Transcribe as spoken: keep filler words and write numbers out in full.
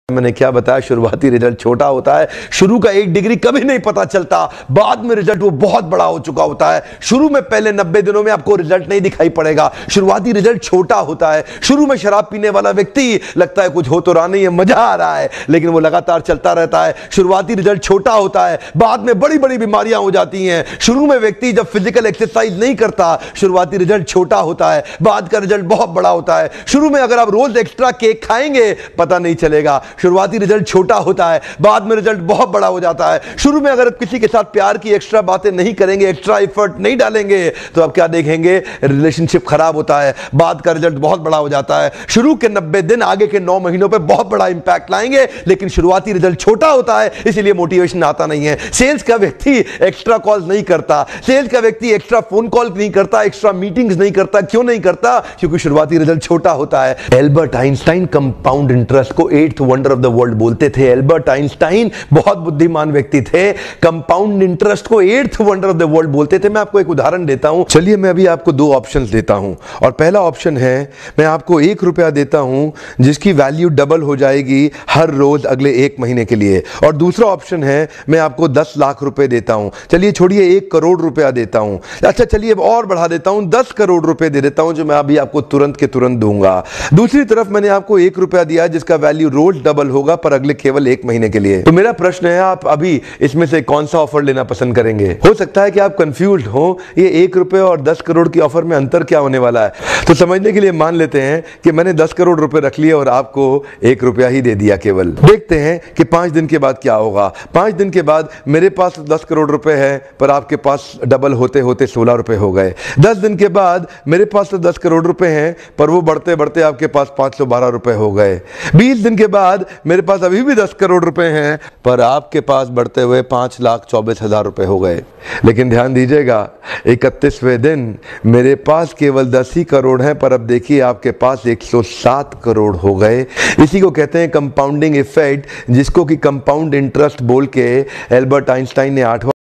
मैंने क्या बताया, शुरुआती रिजल्ट छोटा होता है। शुरू का एक डिग्री कभी नहीं पता चलता, बाद में रिजल्ट वो बहुत बड़ा हो चुका होता है। शुरू में पहले नब्बे दिनों में आपको रिजल्ट नहीं दिखाई पड़ेगा, शुरुआती रिजल्ट छोटा होता है। शुरू में शराब पीने वाला व्यक्ति लगता है कुछ हो तो रहा नहीं है, मजा आ रहा है, लेकिन वो लगातार चलता रहता है। शुरुआती रिजल्ट छोटा होता है, बाद में बड़ी बड़ी बीमारियां हो जाती हैं। शुरू में व्यक्ति जब फिजिकल एक्सरसाइज नहीं करता, शुरुआती रिजल्ट छोटा होता है, बाद का रिजल्ट बहुत बड़ा होता है। शुरू में अगर आप रोज एक्स्ट्रा केक खाएंगे पता नहीं चलेगा, शुरुआती रिजल्ट छोटा होता है, बाद में रिजल्ट बहुत बड़ा हो जाता है। शुरू में अगर आप किसी के साथ प्यार की एक्स्ट्रा बातें नहीं करेंगे, एक्स्ट्रा एफर्ट नहीं डालेंगे, तो आप क्या देखेंगे, रिलेशनशिप खराब होता है, बाद का रिजल्ट बहुत बड़ा हो जाता है। शुरू के नब्बे दिन आगे के नौ महीनों पे बहुत बड़ा इंपैक्ट लाएंगे, लेकिन शुरुआती रिजल्ट छोटा होता है, इसलिए मोटिवेशन आता नहीं है। सेल्स का व्यक्ति एक्स्ट्रा कॉल नहीं करता, सेल्स का व्यक्ति एक्स्ट्रा फोन कॉल नहीं करता, एक्स्ट्रा मीटिंग्स नहीं करता। क्यों नहीं करता? क्योंकि शुरुआती रिजल्ट छोटा होता है। एल्बर्ट आइंस्टाइन कंपाउंड इंटरेस्ट को eighth wonder of the world बोलते थे। एल्बर्ट आइंस्टाइन बहुत बुद्धिमान व्यक्ति थे, कंपाउंड इंटरेस्ट को eighth wonder of the world बोलते थे। मैं आपको एक उदाहरण देता हूं। चलिए मैं अभी आपको दो ऑप्शंस देता हूं, और पहला ऑप्शन है मैं आपको एक रुपया देता हूं जिसकी वैल्यू डबल हो जाएगी हर रोज अगले एक महीने के लिए, और दूसरा ऑप्शन है मैं आपको दस लाख रुपए देता हूं। चलिए छोड़िए, एक करोड़ रुपया देता हूं। अच्छा चलिए अब और बढ़ा देता हूं, दस करोड़ रुपए दे देता हूं, जो मैं अभी आपको तुरंत के तुरंत दूंगा। दूसरी तरफ मैंने आपको एक रुपया दिया जिसका वैल्यू रोज डबल होगा पर अगले केवल एक महीने के लिए। तो मेरा प्रश्न है, आप अभी इसमें से कौन सा ऑफर लेना पसंद करेंगे? हो सकता है कि आप कंफ्यूज्ड हो, ये एक रुपए और दस करोड़ की ऑफर में अंतर क्या होने वाला है। तो समझने के लिए मान लेते हैं कि मैंने दस करोड़ रुपए रख लिए और आपको एक रुपया ही दे दिया केवल। देखते हैं कि पांच दिन के बाद क्या होगा। पांच दिन के बाद मेरे पास दस करोड़ रुपए है पर आपके पास डबल होते होते सोलह रुपए हो गए। दस दिन के बाद मेरे पास तो दस करोड़ रुपए हैं पर वो बढ़ते बढ़ते आपके पास पांच सौ बारह रुपए हो गए। बीस दिन के बाद मेरे पास अभी भी दस करोड़ रुपए हैं पर आपके पास बढ़ते हुए पांच लाख चौबीस हजार रुपए हो गए। लेकिन ध्यान दीजिएगा, इकतीसवें दिन मेरे पास केवल दस ही करोड़ हैं पर अब देखिए आपके पास एक सौ सात करोड़ हो गए। इसी को कहते हैं कंपाउंडिंग इफेक्ट, जिसको कि कंपाउंड इंटरेस्ट बोल के एल्बर्ट आइंस्टाइन ने आठवां